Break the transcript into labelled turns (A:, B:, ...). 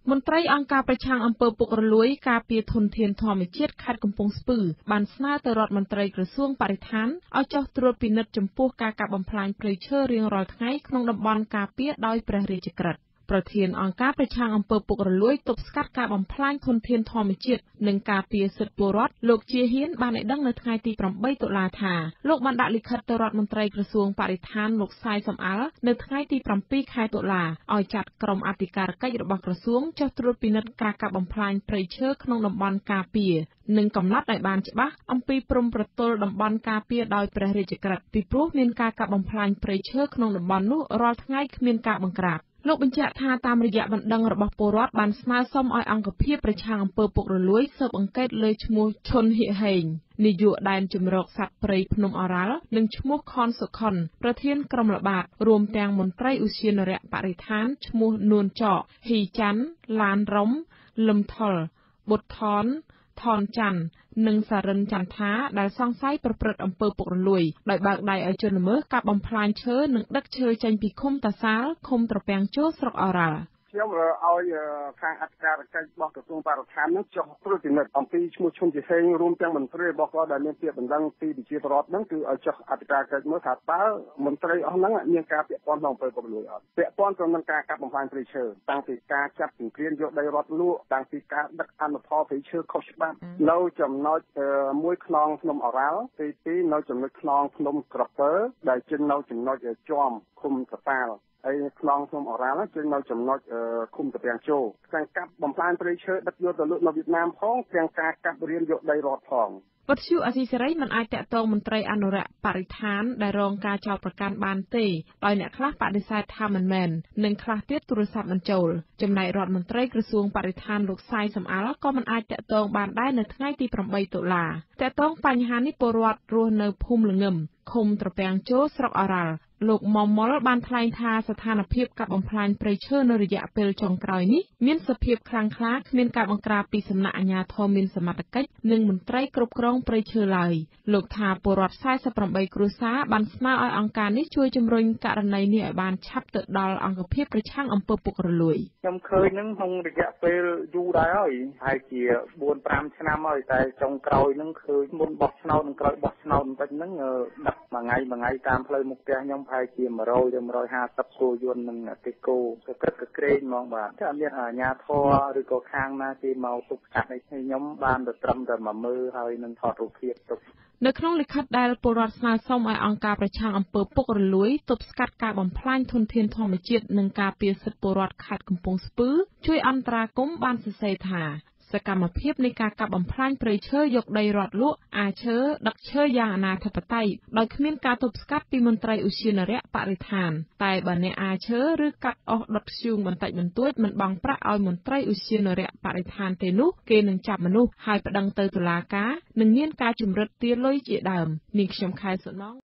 A: មន្ត្រីអង្គការប្រឆាំងអំពើពុករលួយការពារធនធានធម្មជាតិខេត្តកំពង់ស្ពឺបានស្នើទៅរដ្ឋមន្ត្រីក្រសួងបរិស្ថានឲ្យចុះត្រួតពិនិត្យចំពោះការកាប់បំផ្លាញព្រៃឈើរៀងរាល់ថ្ងៃក្នុងតំបន់ការពារដោយព្រះរាជក្រឹត្យប្រធានអង្គការប្រឆាំងអំពើពុករលួយទប់ស្កាត់ការបំផ្លាញធនធានធម្មជាតិនិងការពារសិទ្ធិពលរដ្ឋលោកជាហ៊ានបានឲ្យដឹងនៅថ្ងៃទី8តុលាថាលោកបានដាក់លិខិតទៅរដ្ឋមន្ត្រីក្រសួងបរិស្ថានលោកសាយសំអាល់នៅថ្ងៃទី7ខែតុលាឲ្យចាត់ក្រុមអធិការកិច្ចរបស់ក្រសួងចុះត្រួតពិនិត្យការកាប់បំផ្លាញព្រៃឈើក្នុងតំបន់ការពារនិងកំណត់ឲ្យបានច្បាស់អំពីព្រំប្រទល់តំបន់ការពារដោយព្រះរាជក្រឹត្យពីព្រោះមានការកាប់បំផ្លាញព្រៃឈើក្នុងតំបន់នោះរាល់ថ្ងៃគ្មានការបង្ក្រាបលោកបញ្ជាក់ថាតាមរយៈបណ្ដឹងរបស់ពលរដ្ឋបានស្នើសុំឲ្យអង្គភាពប្រឆាំងអំពើពុករលួយស៊ើបអង្កេតលើឈ្មោះឈុនហៀហេងនាយកដែនជម្រកសត្វព្រៃភ្នំឱរ៉ាល់និងឈ្មោះខនសុខុនប្រធានក្រុមល្បាតរួមទាំងមន្ត្រីឧទ្យានុរក្សបរិស្ថានឈ្មោះនួនចកហ៊ីច័ន្ទឡានរុំលឹមថុលបុតថនថនច័ន្ទនិងសារិនចន្ទថាដែលសង្ស័យប្រព្រឹត្តអំពើពុករលួយដោយបើកដៃឲ្យជនល្មើសកាប់បំផ្លាញឈើនិងដឹកឈើចេញពីឃុំតាសាលឃុំត្រពាំងជោស្រុកឱរ៉ាល់
B: ខ្ញុំឲ្យខាងអធិការកិច្ចរបស់ក្រសួងបរិស្ថាននឹងចុះត្រួតពិនិត្យអំពីឈ្មោះឈុនជាហេងរួមទាំងមន្ត្រីរបស់គាត់ដែលមានពាក្យបណ្ដឹងពីប្រជាពលរដ្ឋហ្នឹងគឺឲ្យចុះអធិការកិច្ចមើលថាតើមន្ត្រីអស់ហ្នឹងមានការពាក់ព័ន្ធក្នុងអំពើពុករលួយអត់ពាក់ព័ន្ធទៅនឹងការកាប់បំផ្លាញព្រៃឈើតាំងពីការចាប់សង្គ្រាមយកដីរដ្ឋលក់តាំងពីការដឹកអនុផលព្រៃឈើខុសច្បាប់នៅចំណុចមួយខ្នងភ្នំឱរ៉ាល់ទី2នៅចំណុចខ្នងភ្នំក្រពើដែលជិតនៅចំណុចជាំឃុំសតាលហើយខ្នងភ្នំឱរ៉ាល់ជានៅចំណុចឃុំត្រពាំងជោការកាប់បំផ្លាញព្រៃឈើដឹកយកទៅលក់នៅវៀតណាមផងទាំងការកាប់រៀនយកដីរដ្ឋផង
A: វត្តជូអសីសេរីមិនអាចតាក់ទងមន្ត្រីអនុរក្សបរិស្ថានដែលរងការចោទប្រកាន់បានទេដោយអ្នកខ្លះបដិសេធថាមិនមែននិងខ្លះទៀតទូរស័ព្ទមិនចូលចំណែករដ្ឋមន្ត្រីក្រសួងបរិស្ថានលោកសាយសំអាល់ក៏មិនអាចតាក់ទងបានដែរនៅថ្ងៃទី8តុលាតាក់ទងបញ្ហានេះពលរដ្ឋរស់នៅភូមិល្ងឹមឃុំត្រពាំងជោស្រុកឱរ៉ាល់លោកមុំមុលបានថ្លែងថាស្ថានភាពកាប់បំផ្លាញព្រៃឈើនៅរយៈពេលចុងក្រោយនេះមានសភាពខ្លាំងក្លាគ្មានការបង្ក្រាបពីសំណាក់អាជ្ញាធរមានសមត្ថកិច្ចនិងមន្ត្រីគ្រប់គ្រងព្រៃឈើឡើយលោកថាពលរដ្ឋ48គ្រួសារបានស្នើឲ្យអង្គការនេះជួយជំរុញករណីនេះឲ្យបានឆាប់ទៅដល់អង្គភាពប្រឆាំងអំពើពុករលួយ
B: ខ្ញុំឃើញនឹងក្នុងរយៈពេលយូរដែរហើយជា4-5ឆ្នាំហើយតែចុងក្រោយនឹងឃើញមុនបោះឆ្នោតនិងក្រោយបោះឆ្នោតបន្តិចហ្នឹងដឹកមួយថ្ងៃតាមផ្លូវមុខផ្ទះខ្ញុំប្រហែលជា100ទៅ150គោយន្តនឹងទេគោក៏គិតក៏ក្រែងហ្មងបាទតែអត់មានអាជ្ញាធរឬក៏ខាងណាគេមកទប់ស្កាត់នេះខ្ញុំបានទៅត្រឹមតែមកមើលហើយនឹងថតរូបភាពទុក
A: នៅក្នុងលិខិតដែលពលរដ្ឋស្នើសុំឲ្យអង្គការប្រឆាំងអំពើពុករលួយទប់ស្កាត់ការបំផ្លាញធនធានធម្មជាតិនិងការពារសិទ្ធិពលរដ្ឋខេត្តកំពង់ស្ពឺជួយអន្តរាគមន៍បានសរសេរថាសកម្មភាពនៃការកាប់បំផ្លាញព្រៃឈើយកដីរដ្ឋលក់អាឈើដឹកឈើយ៉ាងអនាធិបតេយ្យដោយគ្មានការទប់ស្កាត់ពីមន្ត្រីឧទ្យានុរក្សបរិស្ថានតែបើអ្នកអាឈើឬកាត់អស់ដុតធ្យូងបន្តិចបន្តួចមិនបង់ប្រាក់ឲ្យមន្ត្រីឧទ្យានុរក្សបរិស្ថានទេនោះគេនឹងចាប់មនុស្សហើយប្តឹងទៅតុលាការនិងមានការជំរិតទារលុយជាដើមនាងខ្ញុំខែសុណង